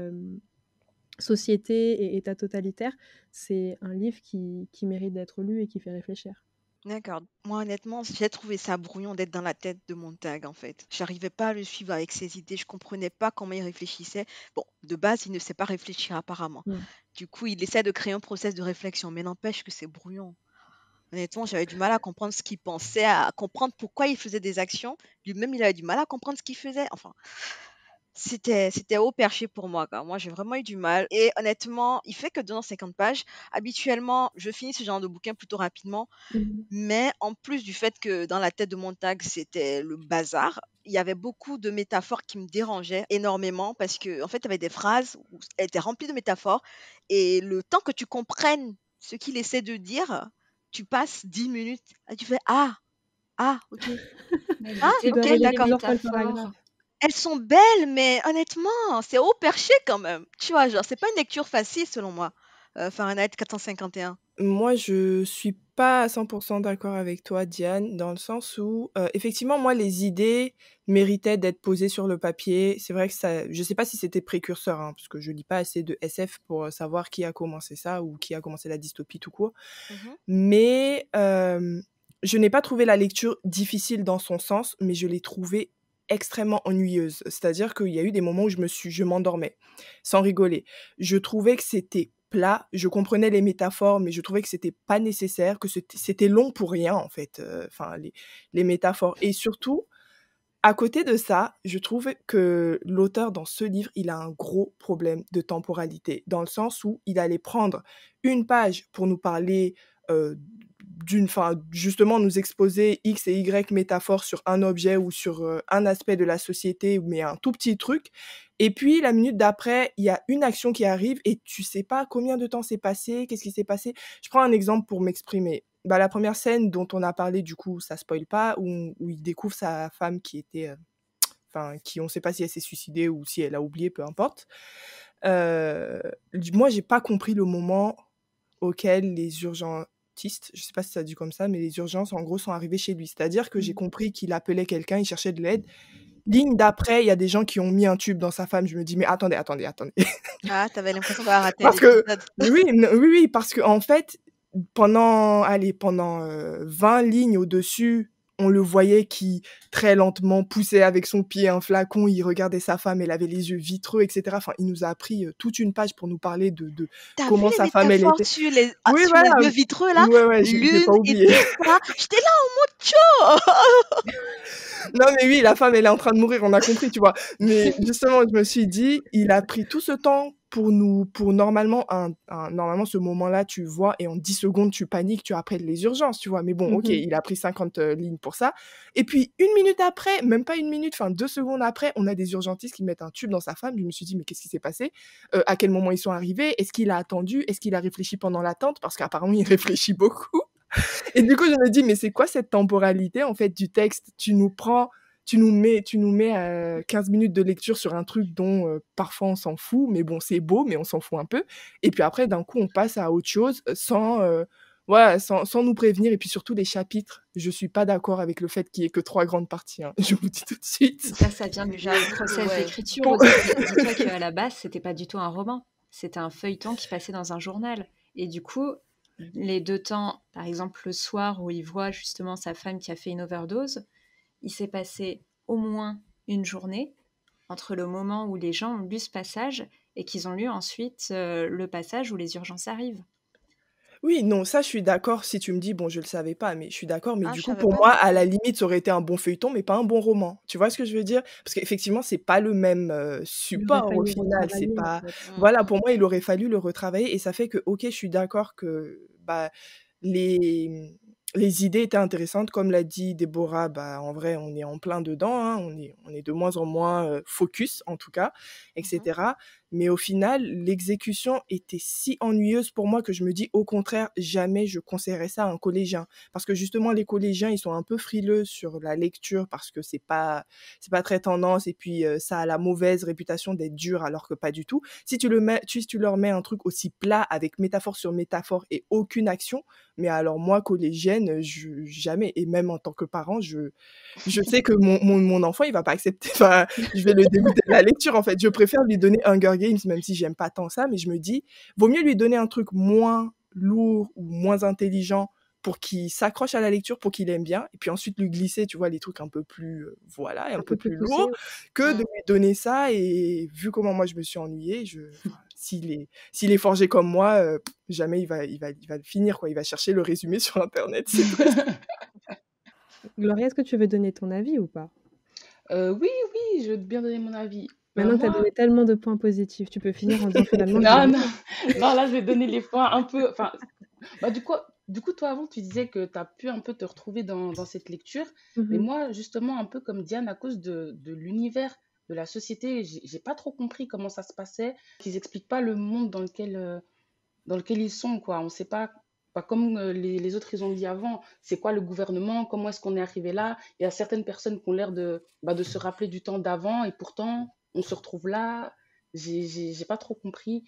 société et état totalitaire, c'est un livre qui mérite d'être lu et qui fait réfléchir. D'accord. Moi, honnêtement, j'ai trouvé ça brouillon d'être dans la tête de Montag, en fait. J'arrivais pas à le suivre avec ses idées. Je comprenais pas comment il réfléchissait. Bon, de base, il ne sait pas réfléchir apparemment. Ouais. Du coup, il essaie de créer un process de réflexion, mais n'empêche que c'est brouillon. Honnêtement, j'avais du mal à comprendre ce qu'il pensait, à comprendre pourquoi il faisait des actions. Lui-même, il avait du mal à comprendre ce qu'il faisait. Enfin, c'était haut perché pour moi, quoi. Moi, j'ai vraiment eu du mal. Et honnêtement, il fait que 250 pages. Habituellement, je finis ce genre de bouquin plutôt rapidement. Mais en plus du fait que dans la tête de Montag, c'était le bazar, il y avait beaucoup de métaphores qui me dérangeaient énormément parce que, en fait, il y avait des phrases où elles étaient remplies de métaphores et le temps que tu comprennes ce qu'il essaie de dire, tu passes 10 minutes et tu fais ah, ok. Ah, Tu dois ok, relire d'accord. plusieurs fois le paragraphe. Elles sont belles, mais honnêtement, c'est haut perché quand même. Tu vois, genre, c'est pas une lecture facile selon moi. Fahrenheit 451. Moi, je suis pas à 100% d'accord avec toi, Diane, dans le sens où, effectivement, moi, les idées méritaient d'être posées sur le papier. C'est vrai que ça, je sais pas si c'était précurseur, hein, parce que je lis pas assez de SF pour savoir qui a commencé ça ou qui a commencé la dystopie tout court. Mais je n'ai pas trouvé la lecture difficile dans son sens, mais je l'ai trouvée extrêmement ennuyeuse. C'est-à-dire qu'il y a eu des moments où je m'endormais, sans rigoler. Je trouvais que c'était plat, je comprenais les métaphores, mais je trouvais que c'était pas nécessaire, que c'était long pour rien, en fait, enfin, les métaphores. Et surtout, à côté de ça, je trouve que l'auteur, dans ce livre, il a un gros problème de temporalité, dans le sens où il allait prendre une page pour nous parler justement nous exposer X et Y métaphores sur un objet ou sur un aspect de la société, mais un tout petit truc. Et puis, la minute d'après, il y a une action qui arrive et tu sais pas combien de temps s'est passé, qu'est-ce qui s'est passé. Je prends un exemple pour m'exprimer. Bah, la première scène dont on a parlé, du coup, ça spoil pas, où il découvre sa femme qui était... qui on sait pas si elle s'est suicidée ou si elle a oublié, peu importe. Moi, j'ai pas compris le moment auquel les urgences urgentistes, je sais pas si ça se dit comme ça, mais les urgences, en gros, sont arrivées chez lui. C'est-à-dire que j'ai compris qu'il appelait quelqu'un, il cherchait de l'aide. Ligne d'après, il y a des gens qui ont mis un tube dans sa femme. Je me dis, mais attendez. Ah, t'avais l'impression d'avoir raté un Parce que, épisode. oui, parce que en fait, pendant 20 lignes au-dessus, on le voyait qui, très lentement, poussait avec son pied un flacon, il regardait sa femme, elle avait les yeux vitreux, etc. Enfin, il nous a appris toute une page pour nous parler de T'as vu comment les sa femme, elle métaphores était. sur les Oui, sur voilà. les yeux vitreux là? Ouais, j'ai pas Lune et oublié. tout ça. J'étais là en mode chaud. Non, mais oui, la femme, elle est en train de mourir, on a compris, tu vois. Mais justement, je me suis dit, il a pris tout ce temps pour normalement, normalement, ce moment-là, tu vois, et en 10 secondes, tu paniques, tu appelles les urgences, tu vois. Mais bon, ok, il a pris 50 lignes pour ça. Et puis, 1 minute après, même pas 1 minute, 2 secondes après, on a des urgentistes qui mettent un tube dans sa femme. Je me suis dit, mais qu'est-ce qui s'est passé? À quel moment ils sont arrivés? Est-ce qu'il a attendu? Est-ce qu'il a réfléchi pendant l'attente? Parce qu'apparemment, il réfléchit beaucoup. Et du coup, je me dis, mais c'est quoi cette temporalité, en fait, du texte? Tu nous mets 15 minutes de lecture sur un truc dont parfois on s'en fout, mais bon, c'est beau, mais on s'en fout un peu. Et puis après, d'un coup, on passe à autre chose sans nous prévenir. Et puis surtout, les chapitres, je suis pas d'accord avec le fait qu'il y ait que 3 grandes parties, hein. Je vous dis tout de suite. Ça vient du process Ouais. d'écriture aussi. Dis-toi qu'à la base, c'était pas du tout un roman. C'était un feuilleton qui passait dans un journal. Et du coup, les 2 temps, par exemple le soir où il voit justement sa femme qui a fait une overdose, il s'est passé au moins une journée entre le moment où les gens ont lu ce passage et qu'ils ont lu ensuite le passage où les urgences arrivent. Oui, non, ça, je suis d'accord. Si tu me dis, bon, je le savais pas, mais je suis d'accord. Mais Ah, du je coup, savais pour pas moi, non à plus. la limite, ça aurait été un bon feuilleton, mais pas un bon roman. Tu vois ce que je veux dire? Parce qu'effectivement, c'est pas le même Il aurait support au fallu final. C'est retravailler, en pas. fait. Voilà, pour moi, il aurait fallu le retravailler. Et ça fait que, ok, je suis d'accord que les, les idées étaient intéressantes. Comme l'a dit Déborah, en vrai, on est en plein dedans, hein. On est de moins en moins focus, en tout cas, etc. Mais au final, l'exécution était si ennuyeuse pour moi que je me dis, au contraire, jamais je conseillerais ça à un collégien. Parce que justement, les collégiens, ils sont un peu frileux sur la lecture parce que c'est pas très tendance et puis ça a la mauvaise réputation d'être dur alors que pas du tout. Si tu leur mets un truc aussi plat avec métaphore sur métaphore et aucune action, mais alors moi, collégienne, jamais. Et même en tant que parent, je sais que mon enfant, il va pas accepter. Enfin, je vais le dégoûter de la lecture, en fait. Je préfère lui donner Hunger Games, même si j'aime pas tant ça, mais je me dis, vaut mieux lui donner un truc moins lourd ou moins intelligent pour qu'il s'accroche à la lecture, pour qu'il aime bien, et puis ensuite lui glisser, tu vois, les trucs un peu plus, un Un peu peu plus plus poussé. lourds, que de lui donner ça. Et vu comment moi je me suis ennuyée, s'il est forgé comme moi, jamais il va le finir, quoi. Il va chercher le résumé sur Internet, c'est tout. Gloria, est-ce que tu veux donner ton avis ou pas? Oui, je veux bien donner mon avis. Maintenant que tu as Moi, donné tellement de points positifs, tu peux finir en disant finalement je non, l'ai non, non, là, je vais donner les points un peu. Enfin, du coup, toi, avant, tu disais que tu as pu un peu te retrouver dans cette lecture. Mais Mhm. moi, justement, un peu comme Diane, à cause de l'univers, de la société, j'ai pas trop compris comment ça se passait. Ils expliquent pas le monde dans lequel ils sont, quoi. On sait pas comme les autres, ils ont dit avant, c'est quoi le gouvernement, comment est-ce qu'on est arrivé là. Il y a certaines personnes qui ont l'air de se rappeler du temps d'avant et pourtant, on se retrouve là. J'ai pas trop compris.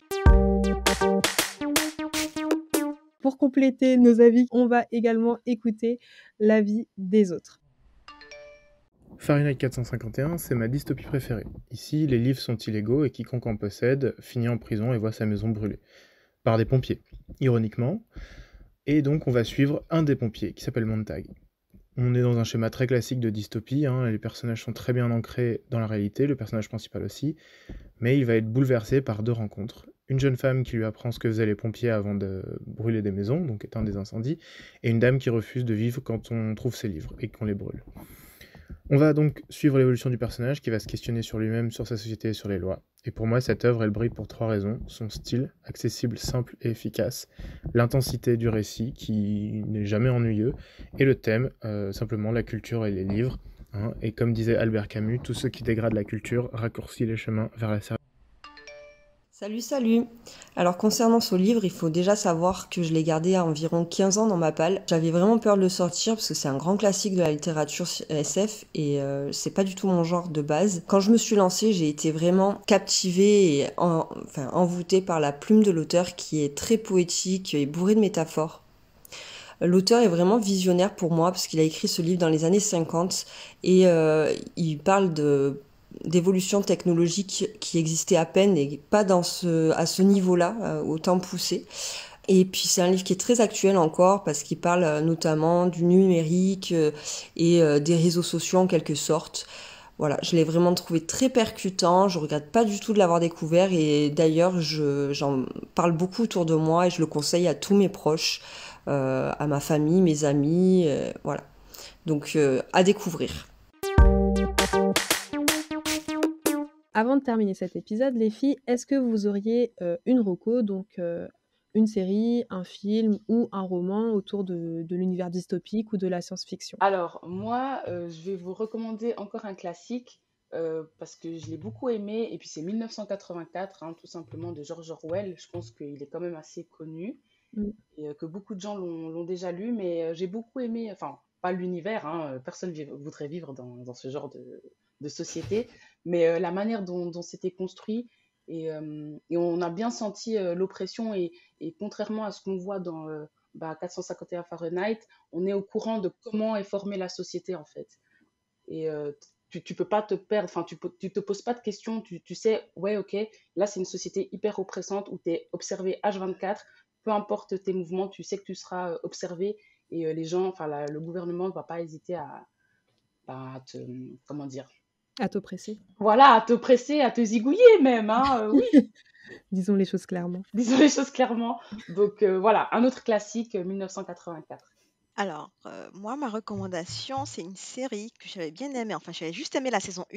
Pour compléter nos avis, on va également écouter l'avis des autres. Fahrenheit 451, c'est ma dystopie préférée. Ici, les livres sont illégaux et quiconque en possède finit en prison et voit sa maison brûlée. Par des pompiers, ironiquement. Et donc on va suivre un des pompiers, qui s'appelle Montag. On est dans un schéma très classique de dystopie, hein. Les personnages sont très bien ancrés dans la réalité, le personnage principal aussi, mais il va être bouleversé par 2 rencontres. Une jeune femme qui lui apprend ce que faisaient les pompiers avant de brûler des maisons, donc éteindre des incendies, et une dame qui refuse de vivre quand on trouve ses livres et qu'on les brûle. On va donc suivre l'évolution du personnage qui va se questionner sur lui-même, sur sa société et sur les lois. Et pour moi, cette œuvre, elle brille pour 3 raisons. Son style, accessible, simple et efficace. L'intensité du récit, qui n'est jamais ennuyeux. Et le thème, simplement la culture et les livres. Hein. Et comme disait Albert Camus, tout ce qui dégrade la culture raccourcit les chemins vers la sérénité. Salut. Alors concernant ce livre, il faut déjà savoir que je l'ai gardé à environ 15 ans dans ma palle. J'avais vraiment peur de le sortir parce que c'est un grand classique de la littérature SF et c'est pas du tout mon genre de base. Quand je me suis lancée, j'ai été vraiment captivée et envoûtée par la plume de l'auteur qui est très poétique et bourrée de métaphores. L'auteur est vraiment visionnaire pour moi parce qu'il a écrit ce livre dans les années 50 et il parle d'évolution technologique qui existait à peine et pas à ce niveau-là, autant poussé. Et puis c'est un livre qui est très actuel encore parce qu'il parle notamment du numérique et des réseaux sociaux en quelque sorte. Voilà, je l'ai vraiment trouvé très percutant, je regrette pas du tout de l'avoir découvert et d'ailleurs j'en parle beaucoup autour de moi et je le conseille à tous mes proches, à ma famille, mes amis, voilà. Donc à découvrir. Avant de terminer cet épisode, les filles, est-ce que vous auriez une reco, donc une série, un film ou un roman autour de l'univers dystopique ou de la science-fiction? Alors, moi, je vais vous recommander encore un classique parce que je l'ai beaucoup aimé. Et puis, c'est 1984, hein, tout simplement, de George Orwell. Je pense qu'il est quand même assez connu Mm. et que beaucoup de gens l'ont déjà lu. Mais j'ai beaucoup aimé, enfin, pas l'univers, hein, personne voudrait vivre dans ce genre de société, mais la manière dont c'était construit. Et on a bien senti l'oppression. Et contrairement à ce qu'on voit dans 451 Fahrenheit, on est au courant de comment est formée la société en fait. Et tu peux pas te perdre, enfin tu te poses pas de questions, tu sais, ouais ok, là c'est une société hyper oppressante où tu es observé H24, peu importe tes mouvements, tu sais que tu seras observé et les gens, enfin le gouvernement ne va pas hésiter à te, comment dire, À t'oppresser. voilà, à te presser, à te zigouiller même, hein, oui, Disons les choses clairement. disons les choses clairement. Donc voilà, un autre classique, 1984. Alors, moi, ma recommandation, c'est une série que j'avais bien aimée. Enfin, j'avais juste aimé la saison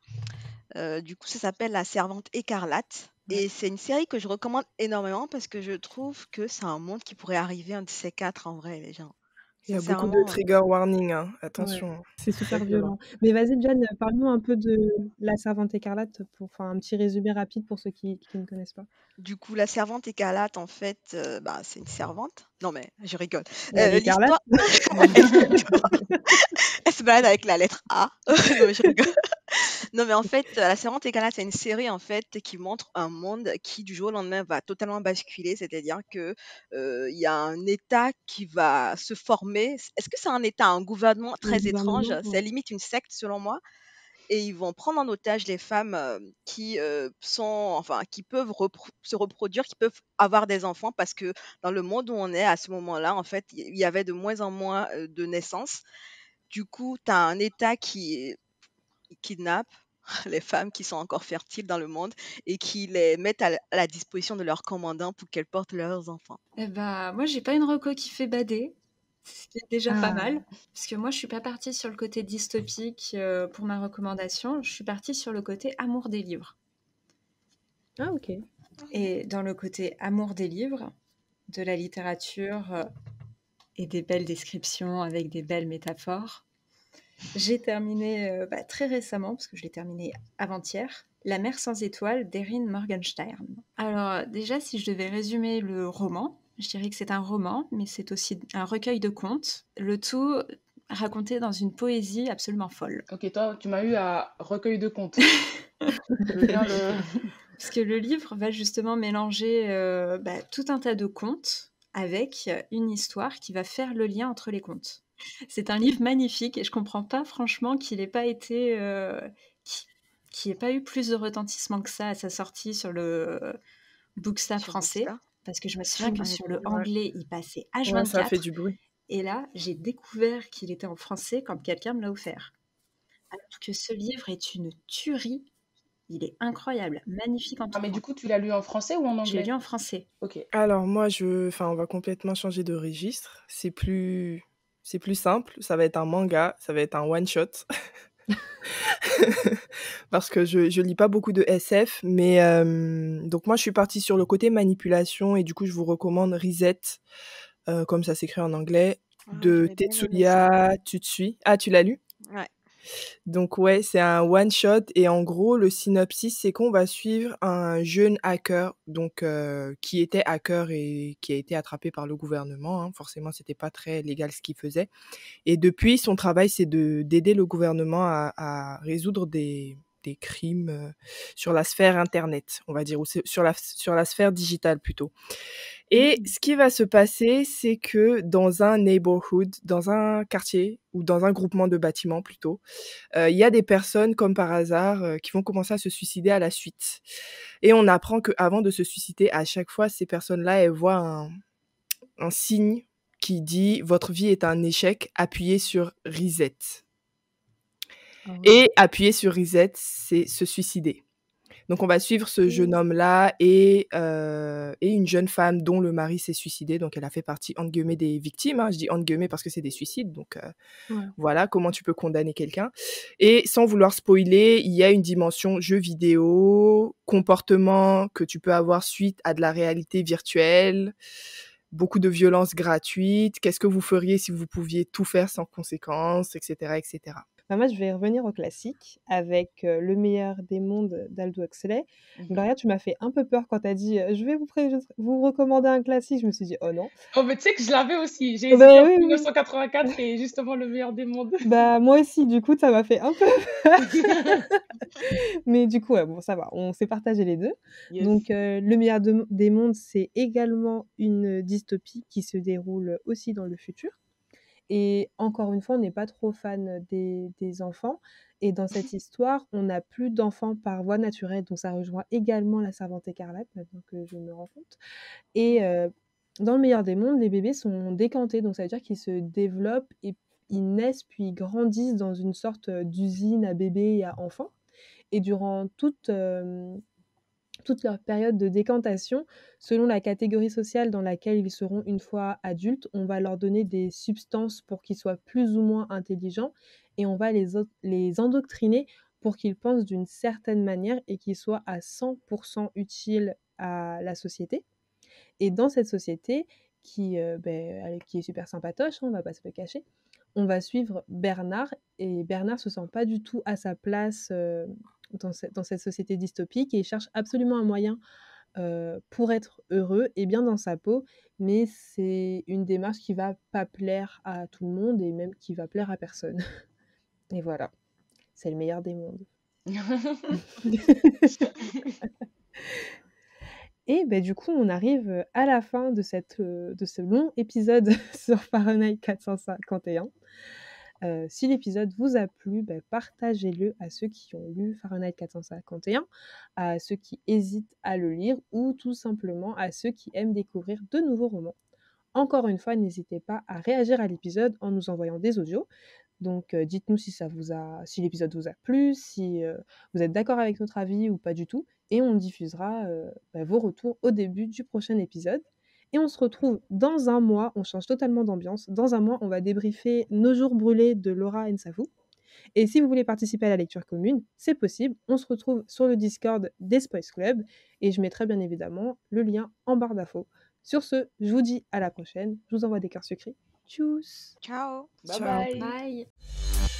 1. Du coup, ça s'appelle La Servante écarlate. Ouais. Et c'est une série que je recommande énormément parce que je trouve que c'est un monde qui pourrait arriver un de ces quatre en vrai, les gens. Il y a beaucoup de Sincèrement, trigger warning, hein. Ouais, Attention. c'est super Très violent. Mais vas-y, Jane, parle-nous un peu de La Servante écarlate pour faire un petit résumé rapide pour ceux qui ne connaissent pas. du coup, la servante écarlate, en fait, c'est une servante. Non, mais je rigole. Et elle est écarlate. L'histoire. Elle se balade avec la lettre A. Non, mais je rigole. Non, mais en fait, La Servante écarlate, c'est une série en fait qui montre un monde qui du jour au lendemain va totalement basculer, c'est-à-dire que il y a un État qui va se former. Est-ce que c'est un État, un gouvernement Un très étrange? gouvernement, C'est ouais. limite une secte selon moi. Et ils vont prendre en otage les femmes qui qui peuvent se reproduire, qui peuvent avoir des enfants, parce que dans le monde où on est à ce moment-là, en fait, il y avait de moins en moins de naissances. Du coup, tu as un État qui kidnappe les femmes qui sont encore fertiles dans le monde et qui les mettent à la disposition de leurs commandants pour qu'elles portent leurs enfants. Eh ben, moi, j'ai pas une reco qui fait bader, ce qui est déjà pas Ah. mal. Parce que moi, je suis pas partie sur le côté dystopique pour ma recommandation. Je suis partie sur le côté amour des livres. Ah, ok. Et dans le côté amour des livres, de la littérature et des belles descriptions avec des belles métaphores, j'ai terminé très récemment, parce que je l'ai terminé avant-hier, La mer sans étoiles d'Erin Morgenstern. Alors déjà, si je devais résumer le roman, je dirais que c'est un roman, mais c'est aussi un recueil de contes, le tout raconté dans une poésie absolument folle. Ok, toi, tu m'as eu à recueil de contes. Je veux bien le... Parce que le livre va justement mélanger tout un tas de contes avec une histoire qui va faire le lien entre les contes. C'est un livre magnifique et je comprends pas franchement qu'il n'ait pas été... qu'il n'ait pas eu plus de retentissement que ça à sa sortie sur le Booksta Sur français. Booksta. Parce que je me souviens que En sur le effet. anglais, il passait Ouais, ça a fait H24. du bruit. Et là, j'ai découvert qu'il était en français quand quelqu'un me l'a offert. Alors que ce livre est une tuerie. Il est incroyable, magnifique en tout Ah, mais point. du coup, tu l'as lu en français ou en Je l'ai anglais? lu en français. Ok. Alors moi, on va complètement changer de registre. C'est plus simple. Ça va être un manga, ça va être un one shot. Parce que je lis pas beaucoup de SF, mais donc moi je suis partie sur le côté manipulation et du coup je vous recommande Reset, comme ça s'écrit en anglais, de J'avais bien aimé ça. Tetsuya Tsutsui. Ah, tu l'as lu? Ouais. Donc ouais, c'est un one shot et en gros le synopsis c'est qu'on va suivre un jeune hacker donc qui était hacker et qui a été attrapé par le gouvernement, hein. Forcément c'était pas très légal ce qu'il faisait et depuis son travail c'est d'aider le gouvernement à résoudre des des crimes sur la sphère internet, on va dire, ou sur la sphère digitale plutôt. Et ce qui va se passer, c'est que dans un neighborhood, dans un quartier ou dans un groupement de bâtiments plutôt, il y a des personnes comme par hasard qui vont commencer à se suicider à la suite. Et on apprend qu'avant de se suicider, à chaque fois, ces personnes-là, elles voient un signe qui dit « Votre vie est un échec, appuyez sur reset ». Et appuyer sur reset, c'est se suicider. Donc, on va suivre ce jeune homme-là et une jeune femme dont le mari s'est suicidé. Donc, elle a fait partie, entre guillemets, des victimes. Hein. Je dis entre guillemets parce que c'est des suicides. Donc, voilà comment tu peux condamner quelqu'un. Et sans vouloir spoiler, il y a une dimension jeu vidéo, comportement que tu peux avoir suite à de la réalité virtuelle, beaucoup de violences gratuites. Qu'est-ce que vous feriez si vous pouviez tout faire sans conséquences, etc., etc. Bah, moi, je vais revenir au classique avec Le meilleur des mondes d'Aldous Huxley. Gloria, tu m'as fait un peu peur quand tu as dit je vais vous recommander un classique. Je me suis dit oh non. Oh, mais tu sais que je l'avais aussi. J'ai hésité entre 1984 et justement Le meilleur des mondes. Bah, moi aussi, du coup, ça m'a fait un peu peur. Mais du coup, ouais, bon, ça va, on s'est partagé les deux. Yes. Donc, Le meilleur des mondes, c'est également une dystopie qui se déroule aussi dans le futur. Et encore une fois, on n'est pas trop fan des enfants. Et dans cette histoire, on n'a plus d'enfants par voie naturelle. Donc, ça rejoint également La Servante écarlate, maintenant que je me rends compte. Et dans Le meilleur des mondes, les bébés sont décantés. Donc, ça veut dire qu'ils se développent et ils naissent puis ils grandissent dans une sorte d'usine à bébés et à enfants. Et durant toute leur période de décantation, selon la catégorie sociale dans laquelle ils seront une fois adultes, on va leur donner des substances pour qu'ils soient plus ou moins intelligents et on va les endoctriner pour qu'ils pensent d'une certaine manière et qu'ils soient à 100% utiles à la société. Et dans cette société, qui est super sympatoche, on va pas se le cacher, on va suivre Bernard, et Bernard se sent pas du tout à sa place dans cette société dystopique et il cherche absolument un moyen pour être heureux et bien dans sa peau, mais c'est une démarche qui va pas plaire à tout le monde et même qui va plaire à personne. Et voilà, c'est le meilleur des mondes. Et du coup, on arrive à la fin de ce long épisode sur Fahrenheit 451. Si l'épisode vous a plu, partagez-le à ceux qui ont lu Fahrenheit 451, à ceux qui hésitent à le lire ou tout simplement à ceux qui aiment découvrir de nouveaux romans. Encore une fois, n'hésitez pas à réagir à l'épisode en nous envoyant des audios. Donc dites-nous si l'épisode vous a plu, si vous êtes d'accord avec notre avis ou pas du tout, et on diffusera vos retours au début du prochain épisode. Et on se retrouve dans un mois, on change totalement d'ambiance. Dans un mois, on va débriefer Nos jours brûlés de Laura Nsafou. Et si vous voulez participer à la lecture commune, c'est possible. On se retrouve sur le Discord des Spoils Club et je mettrai bien évidemment le lien en barre d'infos. Sur ce, je vous dis à la prochaine. Je vous envoie des cœurs sucrés. Tchuss. Ciao. Bye Ciao. bye. Bye.